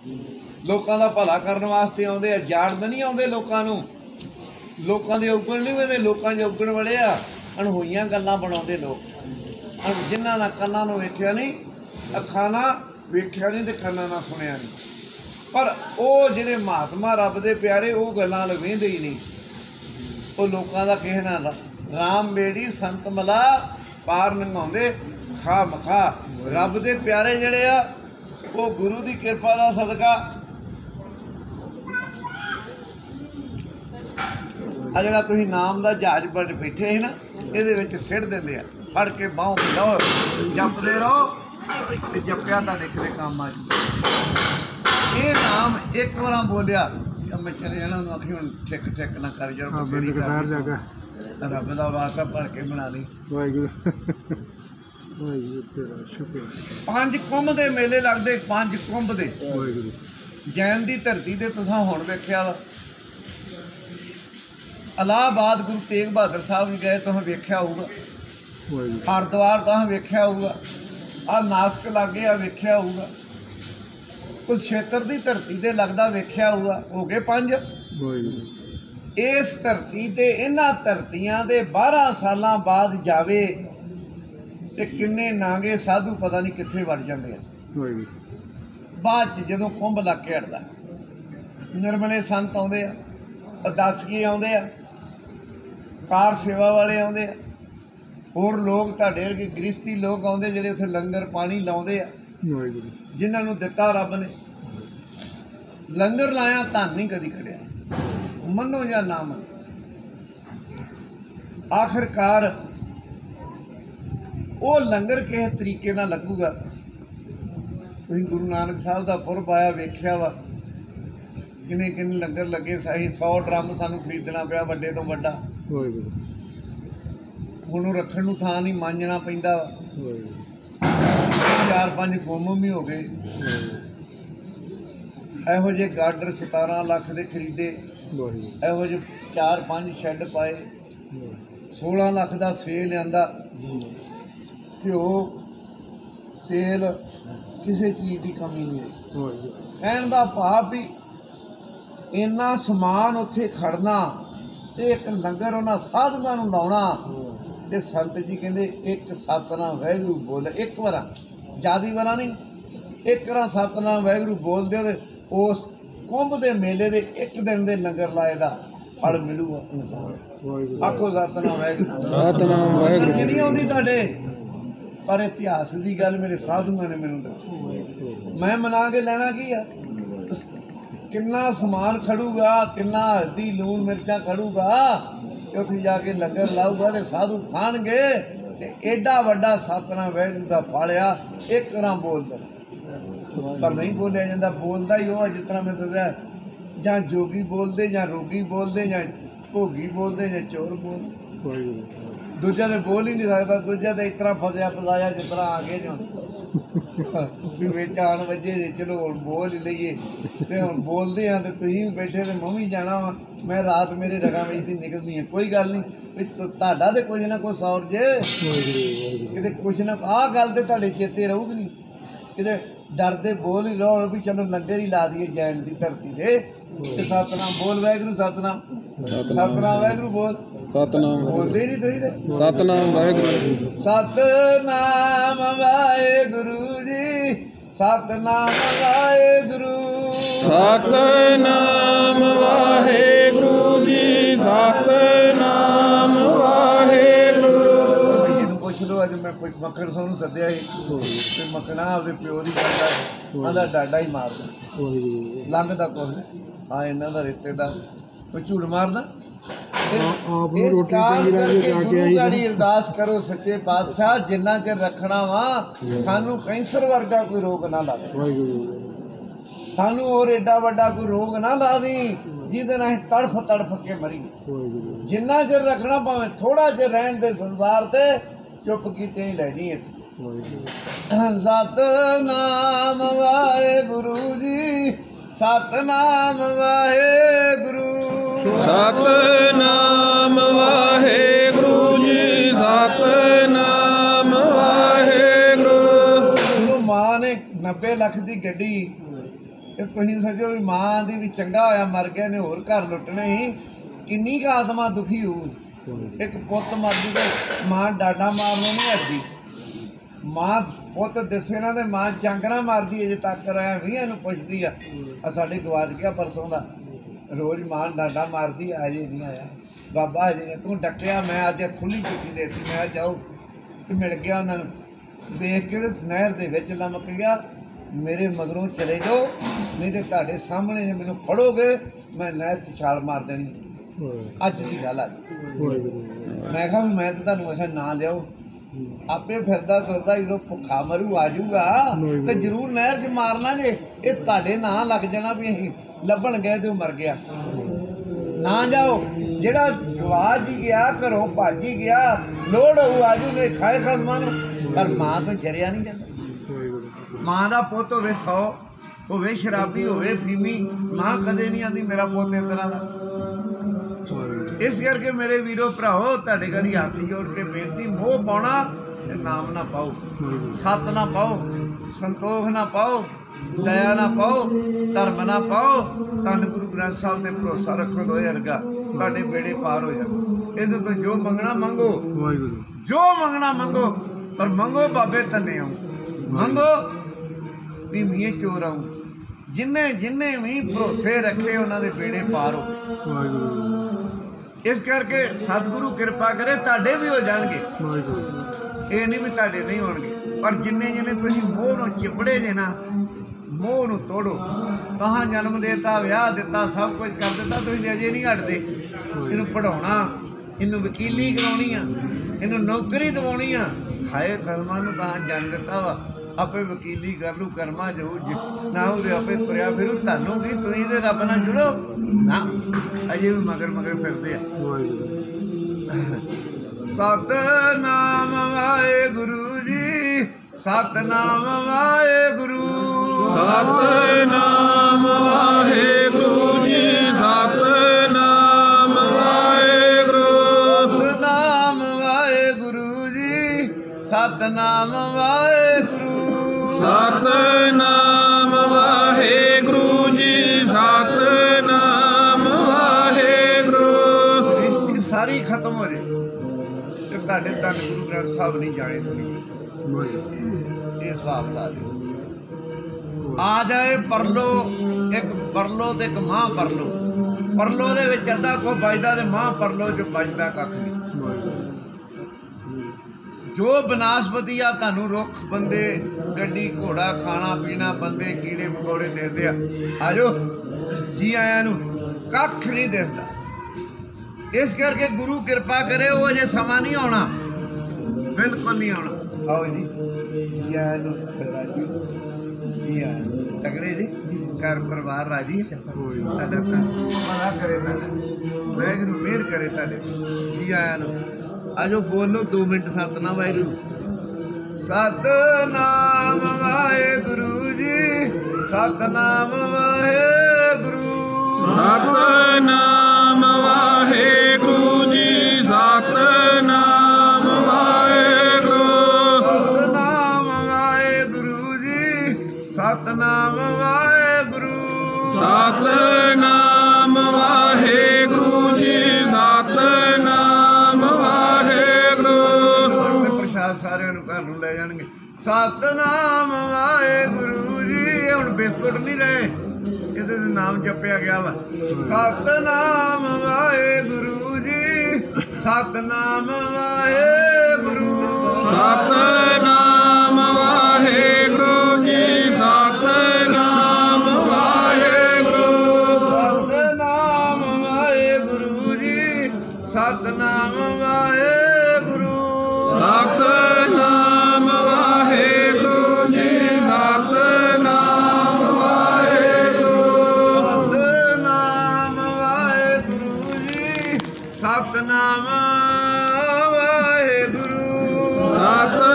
लोगों का भला करने वास्ते आते हैं, जाड़द नहीं आते लोगों, लोगों के उगण नहीं मिलते, लोगों के उगण वाले आ अणहोइयां गल्लां बनाते लोग, जिन्हां ना कन्नां नूं वेखिया नहीं, अखां ना वेखिया नहीं, तो कन्नां ना सुनिया नहीं, पर वो जिहड़े महात्मा रब दे प्यारे वो गल्लां वेंदे ही नहीं। वो लोगों का कहना राम बेड़ी संत मला पार नंगाउंदे खा मखा। रब दे प्यारे जिहड़े आ वो गुरु की कृपा का सदका आ जिहड़ा तुसीं नाम का जहाज पर बैठे है ना, ये सिट देंदे आ, फड़ के बाहों लो जपते रहो, जपया तुहाडे किते काम आ जू। ये नाम एक बार बोलिया मैं चले जाना, आखी हुण ठिक ठिक ना कर जा, रब का वास्ता भड़ के बना ली। पंज कुंभ के मेले लगते, पंज कुंभ के जैन की धरती से तुसां हुण वेख्या वा, इलाहाबाद गुरु तेग बहादुर साहब जी गए, तुसें वेख्या होगा, हरिद्वार तुसें वेख्या होगा, आ नासक लागे आ वेख्या होगा, कुरुक्षेत्र की धरती से लगता वेख्या होगा, हो गए पंज। इस धरती ते इन्हां धरतियां दे 12 सालां बाद जावे ते किन्ने नांगे साधु पता नहीं कित्थे वड़ जांदे आ। बाद च जदों कुंभ लग के हटदा, निर्मले संत आउंदे आ, उदासकी आउंदे आ, कार सेवा वाले आउंदे आ, होर लोग तुहाडे वर्गे गृहस्थी लोग आउंदे जिहड़े उत्थे लंगर पानी लाउंदे आ, जिन्हां नूं दित्ता रब ने। लंगर लाया धन नहीं कदी कढ़िया, मनो या ना मनो, आखिरकार वो लंगर किस तरीके नाल लगूगा। तुसीं गुरु नानक साहब का पुरब आया वेख्या वा, किन्ने किन्ने लंगर लगे, सही 100 ड्रम सानूं खरीदना पिया वड्डे तो वड्डा, हुण रखण नूं थां नहीं, मांजणा पैंदा वा, 4-5 गुम भी हो गए। इहो जे गार्डर 17 लाख के खरीदे, इहो जे 4-5 शैड पाए, 16 लाख का ਸੇ लिआंदा, घ्यो तेल किसी चीज़ की कमी नहीं रही। कहण दा भाव भी इन्ना समान उत्थे खड़ना ते एक लंगर उन्हां साधुआं नूं लाउणा, ते संत जी कहंदे एक सतनाम वाहिगुरू बोल, एक बार ज़्यादा बार नहीं, एक बार सतनाम वाहिगुरू बोल दे, उस कुंभ के मेले के एक दिन के लंगर लाए का फल मिलूगा इंसान। आखो सतनाम वाहिगुरू, सतनाम वाहिगुरू नहीं आउंदी तुहाडे, पर इतिहास की गल मेरे साधुआं ने मैनूं दसी, मैं मना के लेना की आ, किन्ना समान खड़ूगा, किन्ना हल्दी लून मिर्चा खड़ूगा, उत्थे जाके लंगर लाऊगा तो साधु खाणगे, ते एडा वड्डा सतनाम वाहिगुरू का फल आ, एक बार बोलदा पर नहीं बोलिया जाता। बोलता ही वो जितना मैं दसिया, जां जोगी बोलते, जां रोगी बोलते, जां भोगी बोलते, जां चोर बोलते, दूजा तो बोल ही नहीं सकता। दूजा तो इतना फसया फसाया जितना आ गए जो भी बिच आन वजे जे, चलो हुण बोल ही लईए, तो हुण बोलते हैं तो तुसीं भी बैठे तो मैं भी जाना वा, मैं रात मेरे रगा में निकलनी है, कोई गल नहीं, तुहाडा तो कुछ ना कुछ सौर जे किते कुछ ना आ गल तो तुहाडे चेते रहूगी नहीं, किते डरते बोल ही रहो भी चलो लंगर ही ला दिए जैन की धरती दे, सतनाम बोल वाहिगुरू, सतनाम सतनाम वाहिगुरू बोल, सतनाम बोलते ही नहीं तुसीं ते, सतनाम वाहिगुरू, सतनाम वाहिगुरू जी, सतनाम वाहिगुरू, सतनाम वाहिगुरू जी, सतनाम वाहिगुरू। पुछ लो, अज मैं मक्खण सोनू सद्या ही, मक्खणा आपके प्यो की गल आंदा डाडा ही मारदा, लंघदा कुछ हाँ इन्हों का रिश्तेदार कोई झूठ मारदा। गुरु गाड़ी अरदास करो सच्चे पातशाह, जिन्ना चिर रखना वा सानू कैंसर वर्गा कोई रोग ना ला दे, सानू और एडा वड्डा कोई रोग ना ला दी जिहदे असीं तड़फ तड़फ के मरी, जिन्ना चिर रखना भावें थोड़ा चिर रहन दे संसार ते, चुप कीते ही लै जी। सतनाम वाहिगुरू जी, सतनाम वाहिगुरू, सतनाम वाहिगुरू जी, सतनाम वाहिगुरू। मां ने 90 लाख की गड्डी ਤੇ ਤੁਸੀਂ ਸੋਚੋ ਵੀ ਮਾਂ ਦੀ ਵੀ ਚੰਗਾ ਹੋਇਆ ਮਰ ਗਿਆ ਨੇ ਹੋਰ ਘਰ ਲੁੱਟਣੇ ਹੀ ਕਿੰਨੀ ਕੁ ਆਤਮਾ ਦੁਖੀ ਹੋਊ। ਇੱਕ ਪੁੱਤ ਮਰ ਜੂ ਤੇ ਮਾਂ ਡਾਡਾ ਮਾਰਨੋਂ ਨਹੀਂ ਹਟਦੀ। ਮਾਂ ਪੁੱਤ ਦਿਸੇ ਨਾ ਤੇ ਮਾਂ ਚਾਂਗਣਾ ਮਾਰਦੀ ਅਜੇ ਤੱਕ ਰਿਹਾ 20 ਨੂੰ ਪੁੱਛਦੀ ਆ ਸਾਡੇ ਗਵਾਚ ਗਿਆ ਪਰਸੋਂ ਦਾ ਰੋਜ਼ ਮਾਂ ਡਾਡਾ ਮਾਰਦੀ ਅਜੇ ਨਹੀਂ ਆਇਆ ਬਾਬਾ ਅਜੇ ਨੇ ਤੂੰ ਡੱਕਿਆ। ਮੈਂ ਅੱਜ ਖੁੱਲੀ ਚੁੱਕੀ ਦੇ ਸੀ ਮੈਂ ਜਾਓ ਤੇ ਮਿਲ ਗਿਆ ਉਹਨਾਂ ਨੂੰ ਵੇਖ ਕੇ ਨਹਿਰ ਦੇ ਵਿੱਚ ਲਮਕ ਗਿਆ। ਮੇਰੇ ਮਗਰੋਂ ਚਲੇ ਜਾਓ ਨਹੀਂ ਤੇ ਤੁਹਾਡੇ ਸਾਹਮਣੇ ਜੇ ਮੈਨੂੰ ਫੜੋਗੇ ਮੈਂ ਨਹਿਰ 'ਚ ਛਾਲ ਮਾਰ ਦੇਣੀ। ਅੱਜ ਦੀ ਗੱਲ ਆ। ਮੈਂ ਕਿਹਾ ਮੈਂ ਤਾਂ ਤੁਹਾਨੂੰ ਇਹ ਨਾ ਲਿਆਓ ਆਪੇ ਫਿਰਦਾ ਤੁਰਦਾ ਜਦੋਂ ਭੁੱਖਾ ਮਰੂ ਆ ਜਾਊਗਾ ਤੇ ਜ਼ਰੂਰ ਨਹਿਰ 'ਚ ਮਾਰਨਾ ਜੇ ਇਹ ਤੁਹਾਡੇ ਨਾਂ ਲੱਗ ਜਾਣਾ ਵੀ ਅਸੀਂ ਲੱਭਣ ਗਏ ਤੇ ਉਹ ਮਰ ਗਿਆ। ਨਾ ਜਾਓ ਜਿਹੜਾ ਗਵਾਚ ਹੀ ਗਿਆ ਘਰੋਂ ਭੱਜ ਹੀ ਗਿਆ ਲੋੜ ਹੋਊ ਆਜੂ ਨੇ ਖਾਏ ਖਸਮਾਂ ਨੂੰ ਪਰ ਮਾਂ ਤੋਂ ਜਰਿਆ ਨਹੀਂ ਜਾਂਦਾ। ਮਾਂ ਦਾ ਪੁੱਤ ਹੋਵੇ 100 ਹੋਵੇ ਸ਼ਰਾਬੀ ਹੋਵੇ ਫੀਮੀ ਮਾਂ ਕਦੇ ਨਹੀਂ ਆਂਦੀ ਮੇਰਾ ਪੁੱਤ ਇਸ ਤਰ੍ਹਾਂ ਦਾ। ਇਸ ਕਰਕੇ ਮੇਰੇ ਵੀਰੋ ਭਰਾਓ ਤੁਹਾਡੇ ਘੜੀ ਹੱਥ ਜੋੜ ਕੇ ਬੇਨਤੀ ਮੋਹ ਪਾਉਣਾ ਤੇ ਨਾਮ ਨਾ ਪਾਓ ਸੱਤ ਨਾ ਪਾਓ ਸੰਤੋਖ ਨਾ ਪਾਓ ਦਇਆ ਨਾ ਪਾਓ ਧਰਮ ਨਾ ਪਾਓ। ਧੰਨ ਗੁਰੂ ਗ੍ਰੰਥ ਸਾਹਿਬ ਤੇ ਭਰੋਸਾ ਰੱਖੋ ਲੋਏ ਵਰਗਾ ਤੁਹਾਡੇ ਬੇੜੇ ਪਾਰ ਹੋ ਜਾਣ। ਇਹਦੇ ਤੋਂ ਜੋ ਮੰਗਣਾ ਮੰਗੋ ਜੋ ਮੰਗਣਾ ਮੰਗੋ ਪਰ ਮੰਗੋ ਬਾਬੇ ਧੰਨੇ ਆਉ ਮੰਗੋ ਵੀ ਮੀਂਹ ਚੋਰ ਆਉ। ਜਿੰਨੇ ਜਿੰਨੇ ਵੀ ਭਰੋਸੇ ਰੱਖੇ ਉਹਨਾਂ ਦੇ ਬੇੜੇ ਪਾਰ ਹੋ। ਇਸ ਕਰਕੇ ਸਤਿਗੁਰੂ ਕਿਰਪਾ ਕਰੇ ਤੁਹਾਡੇ ਵੀ ਹੋ ਜਾਣਗੇ ਇਹ ਨਹੀਂ ਵੀ ਤੁਹਾਡੇ ਨਹੀਂ ਹੋਣਗੇ ਪਰ ਜਿੰਨੇ ਜਿੰਨੇ ਤੁਸੀਂ ਮੋਹ ਨੂੰ ਚਿਪੜੇ ਜੇ ਨਾ ਮੋਹ ਨੂੰ ਤੋੜੋ। ਕਹਾਂ ਜਨਮ ਦੇਤਾ ਵਿਆਹ ਦਿੱਤਾ ਸਭ ਕੁਝ ਕਰ ਦਿੱਤਾ ਤੁਸੀਂ ਅਜੇ ਨਹੀਂ ਹਟਦੇ। ਇਹਨੂੰ ਪੜ੍ਹਾਉਣਾ ਇਹਨੂੰ ਵਕੀਲੀ ਕਰਾਉਣੀ ਆ ਇਹਨੂੰ ਨੌਕਰੀ ਦਿਵਾਉਣੀ ਆ ਖਾਏ ਖਸਮਾਂ ਨੂੰ ਤਾਂ ਜਨ ਦਿੱਤਾ ਵਾ ਆਪੇ ਵਕੀਲੀ ਕਰ ਲੂ ਕਰਮਾ ਜਾਊ ਨਾ ਉਹਦੇ ਆਪੇ ਤੁਰਿਆ ਫਿਰੂ ਤੁਹਾਨੂੰ ਕੀ ਤੁਸੀਂ ਤੇ ਰੱਬ ਨਾਲ ਜੁੜੋ ਨਾ ਅਜੇ ਵੀ ਮਗਰ ਮਗਰ ਫਿਰਦੇ ਆ। ਸਤਿਨਾਮ ਵਾਹਿਗੁਰੂ ਜੀ ਸਤਿਨਾਮ ਵਾਹਿਗੁਰੂ ਸਤਿਨਾਮ ਵਾਹਿਗੁਰੂ ਜੀ ਸਤਿਨਾਮ ਵਾਹਿਗੁਰੂ ਸਤਿਨਾਮ ਵਾਹਿਗੁਰੂ ਜੀ ਸਤਿਨਾਮ ਵਾਹਿਗੁਰੂ ਸਤਿਨਾਮ ਵਾਹਿਗੁਰੂ ਜੀ ਸਤਿਨਾਮ ਵਾਹਿਗੁਰੂ। ਸ੍ਰਿਸ਼ਟੀ ਸਾਰੀ ਖਤਮ ਹੋ ਜੇ ਤੇ ਤੁਹਾਡੇ ਧੰਨ ਗੁਰੂ ਗ੍ਰੰਥ ਸਾਹਿਬ ਨਹੀਂ ਜਾਣੇ ਤੁਸੀਂ ਇਹ ਹਿਸਾਬ ਲਾ ਦਿਓ। ਆ ਜਾਏ ਪਰਲੋ ਇੱਕ ਪਰਲੋ ਤੇ ਇੱਕ ਮਾਂ ਪਰਲੋ ਪਰਲੋ ਦੇ ਵਿੱਚ ਅੱਧਾ ਕੋ ਬਚਦਾ ਤੇ ਮਾਂ ਪਰਲੋ 'ਚ ਬਚਦਾ ਕੱਖ ਨਹੀਂ। ਜੋ ਬਨਾਸਪਤੀ ਆ ਤੁਹਾਨੂੰ ਰੁੱਖ ਬੰਦੇ ਗੱਡੀ ਘੋੜਾ ਖਾਣਾ ਪੀਣਾ ਬੰਦੇ ਕੀੜੇ ਮਕੌੜੇ ਦਿੰਦੇ ਆ ਜਾਓ ਜੀ ਆਇਆਂ ਨੂੰ ਕੱਖ ਨਹੀਂ ਦਿਸਦਾ। ਇਸ ਕਰਕੇ ਗੁਰੂ ਕਿਰਪਾ ਕਰੇ ਉਹ ਅਜੇ ਸਮਾਂ ਨਹੀਂ ਆਉਣਾ ਬਿਲਕੁਲ ਨਹੀਂ ਆਉਣਾ। ਆਓ ਜੀ ਜੀ ਆਇਆਂ ਨੂੰ ਰਾਜੀ ਜੀ ਆਇਆਂ ਤਗੜੇ ਜੀ ਘਰ ਪਰਿਵਾਰ ਰਾਜੀ ਤੁਹਾਡਾ ਭਲਾ ਕਰੇ ਤੁਹਾਡਾ ਵਾਹਿਗੁਰੂ ਮਿਹਰ ਕਰੇ ਤੁਹਾਡੇ ਜੀ ਆਇਆਂ ਨੂੰ। ਆਜੋ ਬੋਲੋ 2 ਮਿੰਟ ਸਤਿਨਾਮ ਵਾਹਿਗੁਰੂ ਸਤਿਨਾਮ ਵਾਹਿਗੁਰੂ ਜੀ ਸਤਿਨਾਮ ਵਾਹਿਗੁਰੂ ਸਤਿਨਾਮ ਵਾਹਿਗੁਰੂ ਜੀ ਸਤਿਨਾਮ ਵਾਹਿਗੁਰੂ ਸਤਿਨਾਮ ਵਾਹਿਗੁਰੂ ਜੀ ਸਤਿਨਾਮ ਵਾਹਿਗੁਰੂ ਸਤਿਨਾਮ ਵਾਹਿਗੁਰੂ ਜੀ ਸਤਿਨਾਮ ਵਾਹਿਗੁਰੂ। ਪ੍ਰਸ਼ਾਦ ਸਾਰਿਆਂ ਨੂੰ ਘਰ ਨੂੰ ਲੈ ਜਾਣਗੇ। ਸਤਿਨਾਮ ਵਾਹਿਗੁਰੂ ਜੀ ਹੁਣ ਬਿਸਕੁਟ ਨਹੀਂ ਰਹੇ ਇਹਦੇ ਤੇ ਨਾਮ ਜਪਿਆ ਗਿਆ ਵਾ। ਸਤਿਨਾਮ ਵਾਹਿਗੁਰੂ ਜੀ ਸਤਿਨਾਮ ਵਾਹਿਗੁਰੂ ਸਤਿਨਾਮ ਵਾਹਿਗੁਰੂ ਜੀ ਸਤਿਨਾਮ ਵਾਹਿਗੁਰੂ ਸਤਿਨਾਮ ਵਾਹਿਗੁਰੂ ਜੀ ਸਤਿਨਾਮ ਵਾਹਿਗੁਰੂ ਸਤਿਨਾਮ ਵਾਹਿਗੁਰੂ ਜੀ ਸਤਿਨਾਮ ਵਾਹਿਗੁਰੂ ਸਤਿਨਾਮ ਵਾਹਿਗੁਰੂ ਜੀ ਸਤਿਨਾਮ ਵਾਹਿਗੁਰੂ ਸਤਿ